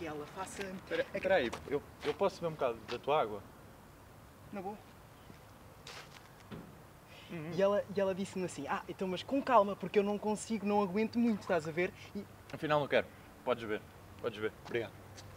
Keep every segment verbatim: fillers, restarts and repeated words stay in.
que ela faça... Espera aí, eu, eu posso beber um bocado da tua água? Na boa. Uhum. E ela, e ela disse-me assim, ah, então mas com calma, porque eu não consigo, não aguento muito, estás a ver? E... Afinal não quero. Podes ver. Podes ver. Obrigado.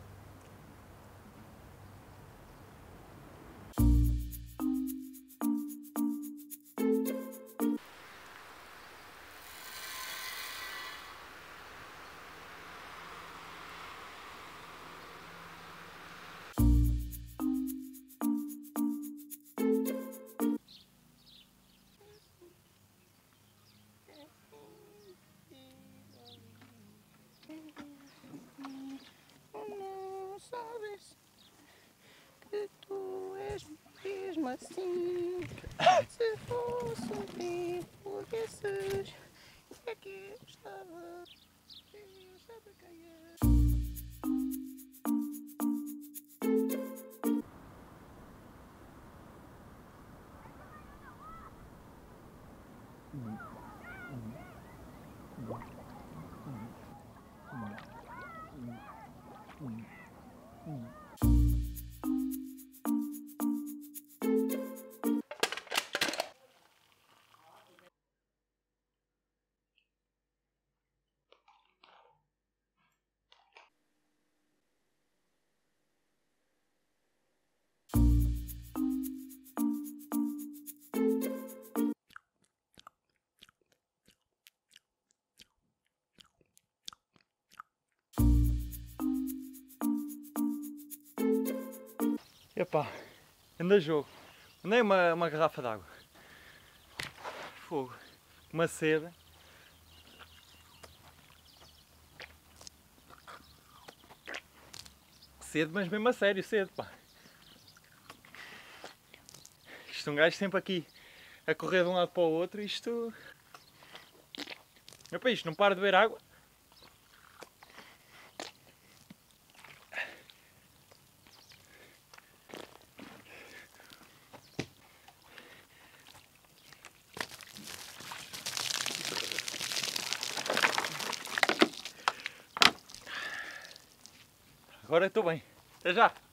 Não sabes que tu és mesmo assim. Se fosse um tempo desses, é que eu estava. Eu sabe quem é. Epá, anda jogo. Andei uma, uma garrafa de água. Fogo. Uma sede. Sede, mas mesmo a sério, sede, pá. Isto um gajo sempre aqui a correr de um lado para o outro, isto... Epá, isto não para de beber água. Agora estou bem. Até já!